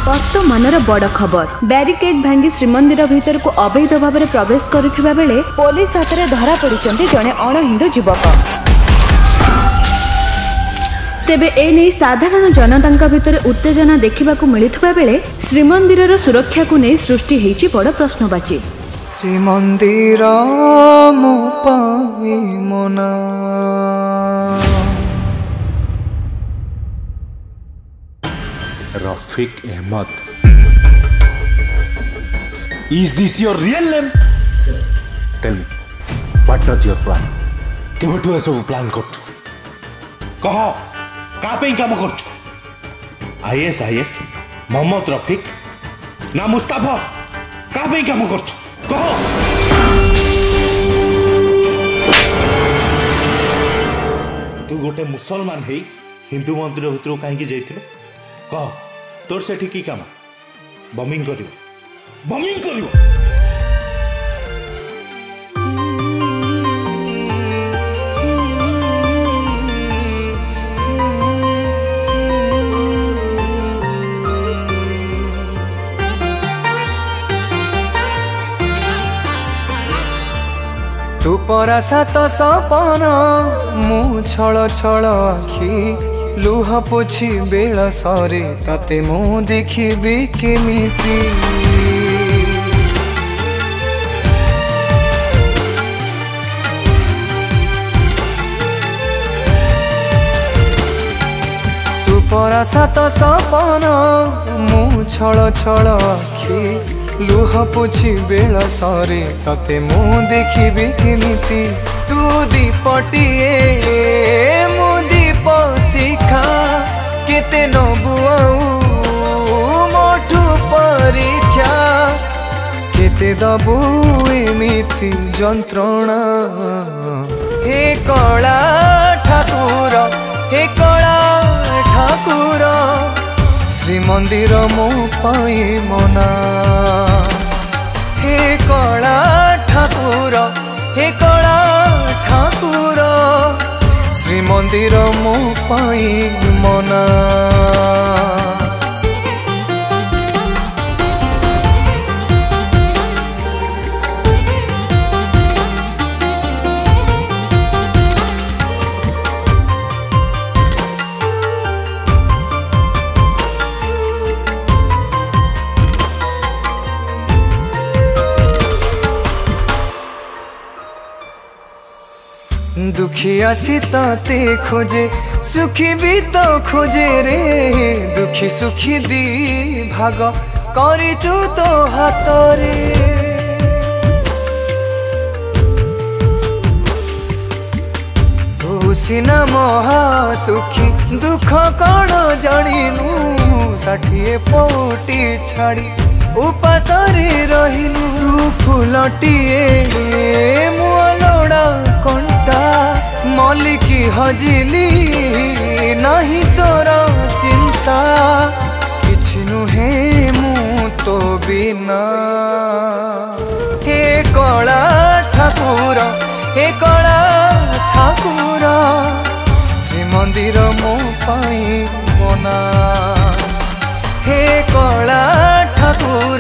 वर्तमानर बड़ खबर बैरिकेड भांगी श्रीमंदिर भितर को अवैध भाव में प्रवेश करुवा बेले पुलिस हाथ में धरा पड़िଛନ୍ତି जड़े अण हिंदू युवक। तेबे एने साधारण जनता भितर उत्तेजना देखा मिलुवा बेले श्रीमंदिर सुरक्षा को नहीं सृष्टि होइछि बड़ प्रश्नवाची। Shrimandir Mona Rafiq Ahmed. Is this your real name? Sir. Tell me, what is your plan? केबे ठु सब प्लान करछु? कह का पे काम करछु? आईएस मोहम्मद रफिक ना मुस्ताफा का पे काम करछु? कह तू गोटे मुसलमान है हिंदू मंदिर भितर कहीं जाइथिलो? कह तोर से की काम बमिंग करियो तू परा सात सपन मु छल छल आखि लुह पोछि बेल सरे तते मु देखिबी केमिति तू परा सात सपन मु छल छल आखि लुह पोछि बेल सरे तते मु देखिबी केमिति तू दीपटिए मु दीप शिखा केते नबुआऊ मोठू परीक्षा केते दबु एमिति जंत्रणा हे कला ठाकुर श्रीमंदिर मो पाई मना हे कला ठाकुर श्रीमंदिर मो पाई मना दुखिया सीताते खोजे सुखी भी तो खोजे रे दुखी सुखी दी भाग करिचु तो हाथ रे तू सिना महा सुखी दुख कण जानिनु 60 पौटी छाड़ी उपासरे रहिनु तू फुलटिए मुआ लोड़ा कंटा मलिकी हजिली नहीं तोरा चिंता किछि नुहे मु तो बिना हे कला ठाकुर श्रीमंदिर मो पाई बना हे कला ठाकुर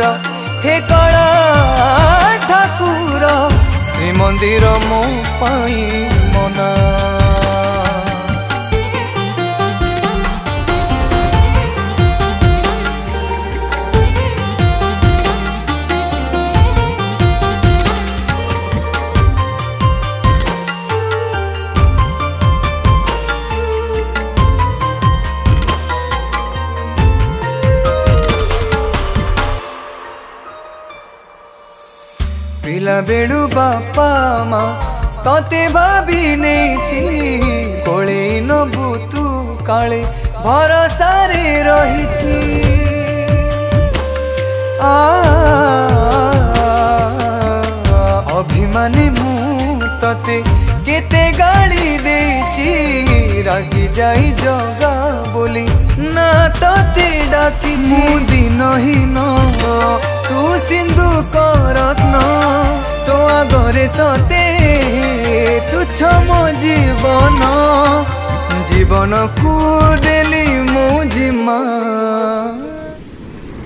श्रीमंदिर मो पाई मना पिला बेड़ू बापा माँ तते भाभी नहीं कोले नबू तू काले भरोसा रे रही अभिमानी मु तते केते गाली देची रागी जाई जगा बोली ना तते डाकी दिन ही न तू सिंधु करत्न तो आगरे सते तुच्छ मो जीवन को देली मो जिमा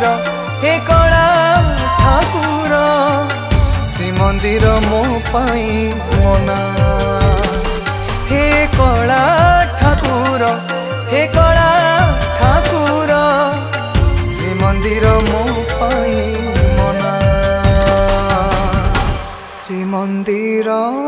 हे कला ठाकुर श्रीमंदिर मो पाई मना हे कला ठाकुर हे कला ठाकुर श्रीमंदिर मो पाई मना श्रीमंदिर